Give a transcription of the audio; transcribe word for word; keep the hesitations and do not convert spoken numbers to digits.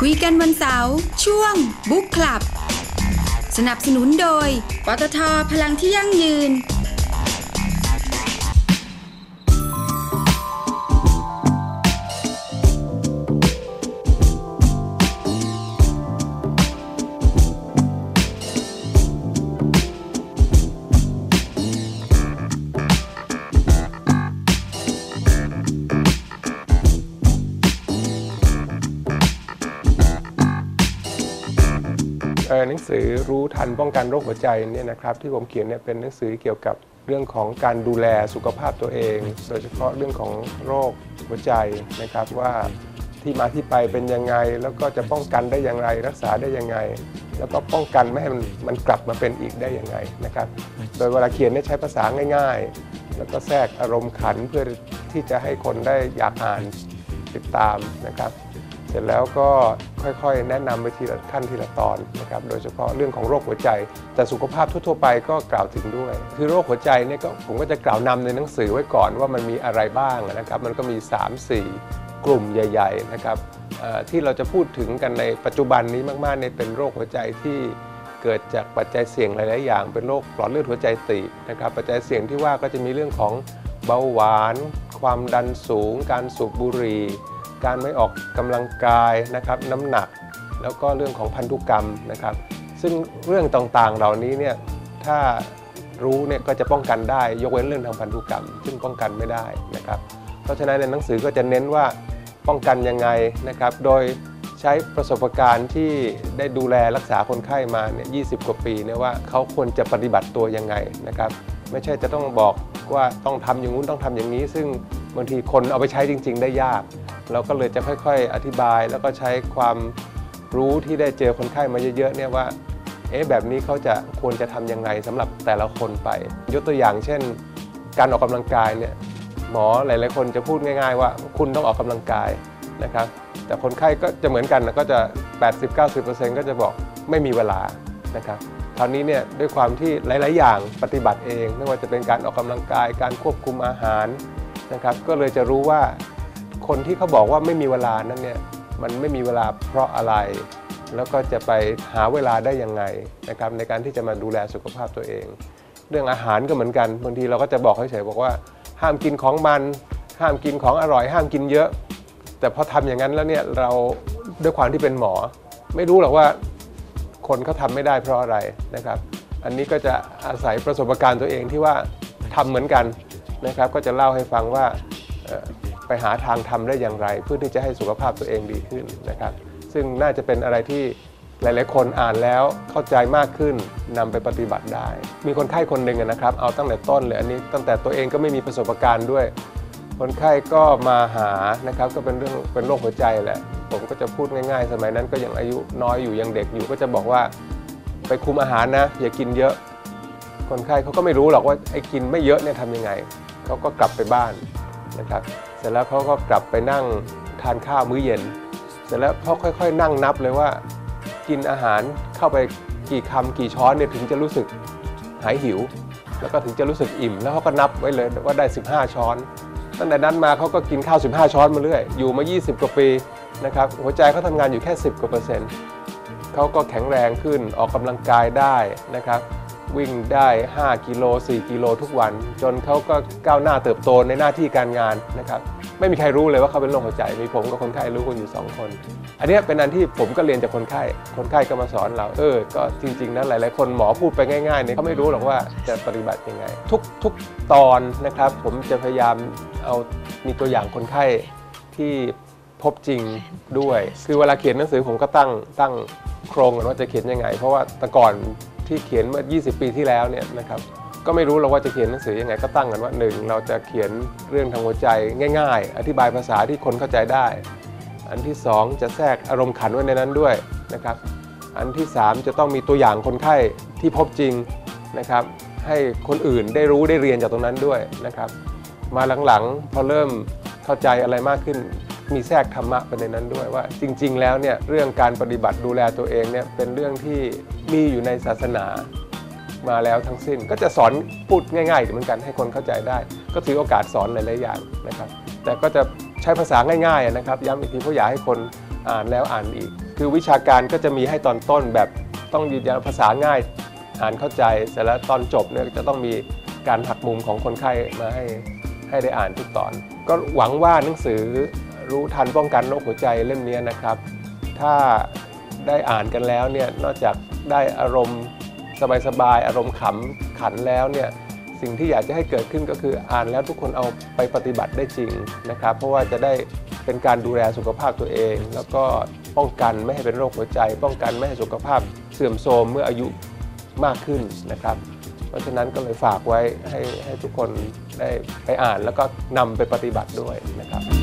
คุยกันวันเสาร์ช่วงบุ๊กคลับสนับสนุนโดยปตท.พลังที่ยั่งยืนหนังสือรู้ทันป้องกันโรคหัวใจเนี่ยนะครับที่ผมเขียนเนี่ยเป็นหนังสือเกี่ยวกับเรื่องของการดูแลสุขภาพตัวเองโดยเฉพาะเรื่องของโรคหัวใจนะครับว่าที่มาที่ไปเป็นยังไงแล้วก็จะป้องกันได้อย่างไรรักษาได้ยังไงแล้วก็ป้องกันไม่ให้มันมันกลับมาเป็นอีกได้ยังไงนะครับโดยเวลาเขียนเนี่ยใช้ภาษาง่ายๆแล้วก็แทรกอารมณ์ขันเพื่อที่จะให้คนได้อยากอ่านติดตามนะครับเสร็จแล้วก็ค่อยๆแนะนำไปทีละขั้นทีละตอนนะครับโดยเฉพาะเรื่องของโรคหัวใจแต่สุขภาพทั่วๆไปก็กล่าวถึงด้วยคือโรคหัวใจเนี่ยก็ผมก็จะกล่าวนำในหนังสือไว้ก่อนว่ามันมีอะไรบ้างนะครับมันก็มี สามสี่ กลุ่มใหญ่ๆนะครับที่เราจะพูดถึงกันในปัจจุบันนี้มากๆในเป็นโรคหัวใจที่เกิดจากปัจจัยเสี่ยงหลายๆอย่างเป็นโรคหลอดเลือดหัวใจตีบนะครับปัจจัยเสี่ยงที่ว่าก็จะมีเรื่องของเบาหวานความดันสูงการสูบบุหรี่การไม่ออกกำลังกายนะครับน้ำหนักแล้วก็เรื่องของพันธุกรรมนะครับซึ่งเรื่องต่างๆเหล่านี้เนี่ยถ้ารู้เนี่ยก็จะป้องกันได้ยกเว้นเรื่องทางพันธุกรรมซึ่งป้องกันไม่ได้นะครับเพราะฉะนั้นในหนังสือก็จะเน้นว่าป้องกันยังไงนะครับโดยใช้ประสบการณ์ที่ได้ดูแลรักษาคนไข้มาเนี่ยยี่สิบกว่าปีเนี่ยว่าเขาควรจะปฏิบัติตัวยังไงนะครับไม่ใช่จะต้องบอกว่าต้องทำอย่างนู้นต้องทำอย่างนี้ซึ่งบางทีคนเอาไปใช้จริงๆได้ยากเราก็เลยจะค่อยๆอธิบายแล้วก็ใช้ความรู้ที่ได้เจอคนไข้มาเยอะๆเนี่ยว่าเอ๊ะแบบนี้เขาจะควรจะทำยังไงสำหรับแต่ละคนไปยกตัวอย่างเช่นการออกกำลังกายเนี่ยหมอหลายๆคนจะพูดง่ายๆว่าคุณต้องออกกำลังกายนะครับแต่คนไข้ก็จะเหมือนกันนะก็จะ แปดสิบถึงเก้าสิบเปอร์เซ็นต์ ก็จะบอกไม่มีเวลานะครับคราวนี้เนี่ยด้วยความที่หลายๆอย่างปฏิบัติเองไม่ว่าจะเป็นการออกกำลังกายการควบคุมอาหารนะครับก็เลยจะรู้ว่าคนที่เขาบอกว่าไม่มีเวลานั้นเนี่ยมันไม่มีเวลาเพราะอะไรแล้วก็จะไปหาเวลาได้ยังไงนะครับในการที่จะมาดูแลสุขภาพตัวเองเรื่องอาหารก็เหมือนกันบางทีเราก็จะบอกเฉยๆบอกว่าห้ามกินของมันห้ามกินของอร่อยห้ามกินเยอะแต่พอทำอย่างนั้นแล้วเนี่ยเราด้วยความที่เป็นหมอไม่รู้หรอกว่าคนเขาทำไม่ได้เพราะอะไรนะครับอันนี้ก็จะอาศัยประสบการณ์ตัวเองที่ว่าทำเหมือนกันนะครับก็จะเล่าให้ฟังว่าไปหาทางทำได้อย่างไรเพื่อที่จะให้สุขภาพตัวเองดีขึ้นนะครับซึ่งน่าจะเป็นอะไรที่หลายๆคนอ่านแล้วเข้าใจมากขึ้นนำไปปฏิบัติได้มีคนไข้คนหนึ่งนะครับเอาตั้งแต่ต้นเลยอันนี้ตั้งแต่ตัวเองก็ไม่มีประสบการณ์ด้วยคนไข้ก็มาหานะครับก็เป็นเรื่องเป็นโรคหัวใจแหละผมก็จะพูดง่ายๆสมัยนั้นก็ยังอายุน้อยอยู่ยังเด็กอยู่ก็จะบอกว่าไปคุมอาหารนะอย่ากินเยอะคนไข้เขาก็ไม่รู้หรอกว่าไอ้กินไม่เยอะเนี่ยทำยังไงเขาก็กลับไปบ้านนะครับเสร็จแล้วเขาก็กลับไปนั่งทานข้าวมื้อเย็นเสร็จแล้วเขาค่อยๆนั่งนับเลยว่ากินอาหารเข้าไปกี่คำกี่ช้อนเนี่ยถึงจะรู้สึกหายหิวแล้วก็ถึงจะรู้สึกอิ่มแล้วเขาก็นับไว้เลยว่าได้สิบห้าช้อนตั้งแต่นั้นมาเขาก็กินข้าวสิบห้าช้อนมาเรื่อยอยู่มายี่สิบกว่าปีนะครับหัวใจเขาทำงานอยู่แค่สิบกว่าเปอร์เซ็นต์เขาก็แข็งแรงขึ้นออกกำลังกายได้นะครับวิ่งได้ห้ากิโลสี่กิโลทุกวันจนเขาก็ก้าวหน้าเติบโตในหน้าที่การงานนะครับไม่มีใครรู้เลยว่าเขาเป็นโรคหัวใจมีผมกับคนไข้รู้กันอยู่สองคนอันนี้เป็นอันที่ผมก็เรียนจากคนไข้คนไข้ก็มาสอนเราเออก็จริงๆนะหลายๆคนหมอพูดไปง่ายๆเนี่ยเขาไม่รู้หรอกว่าจะปฏิบัติยังไงทุกทุกตอนนะครับผมจะพยายามเอามีตัวอย่างคนไข้ที่พบจริงด้วยคือเวลาเขียนหนังสือผมก็ตั้งตั้งโครงกันว่าจะเขียนยังไงเพราะว่าแต่ก่อนที่เขียนเมื่อยี่สิบปีที่แล้วเนี่ยนะครับก็ไม่รู้เราว่าจะเขียนหนังสือยังไงก็ตั้งกันว่าหนึ่งเราจะเขียนเรื่องทางหัวใจง่ายๆอธิบายภาษาที่คนเข้าใจได้อันที่สองจะแทรกอารมณ์ขันไว้ในนั้นด้วยนะครับอันที่สามจะต้องมีตัวอย่างคนไข้ที่พบจริงนะครับให้คนอื่นได้รู้ได้เรียนจากตรงนั้นด้วยนะครับมาหลังๆพอเริ่มเข้าใจอะไรมากขึ้นมีแทรกธรรมะไปในนั้นด้วยว่าจริงๆแล้วเนี่ยเรื่องการปฏิบัติดูแลตัวเองเนี่ยเป็นเรื่องที่มีอยู่ในศาสนามาแล้วทั้งสิ้นก็จะสอนพูดง่ายๆเหมือนกันให้คนเข้าใจได้ก็ถือโอกาสสอนหลายๆอย่างนะครับแต่ก็จะใช้ภาษาง่ายๆนะครับย้ำอีกทีเพราะอยากให้คนอ่านแล้วอ่านอีกคือวิชาการก็จะมีให้ตอนต้นแบบต้องยืนยันภาษาง่ายอ่านเข้าใจเสร็จแล้วตอนจบเนี่ยจะต้องมีการหักมุมของคนไข้มาให้ให้ได้อ่านทุกตอนก็หวังว่าหนังสือรู้ทันป้องกันโรคหัวใจเล่มนี้นะครับถ้าได้อ่านกันแล้วเนี่ยนอกจากได้อารมณ์สบายๆอารมณ์ขำขันแล้วเนี่ยสิ่งที่อยากจะให้เกิดขึ้นก็คืออ่านแล้วทุกคนเอาไปปฏิบัติได้จริงนะครับเพราะว่าจะได้เป็นการดูแลสุขภาพตัวเองแล้วก็ป้องกันไม่ให้เป็นโรคหัวใจป้องกันไม่ให้สุขภาพเสื่อมโทรมเมื่ออายุมากขึ้นนะครับเพราะฉะนั้นก็เลยฝากไว้ให้ให้ทุกคนได้ไปอ่านแล้วก็นำไปปฏิบัติด้วยนะครับ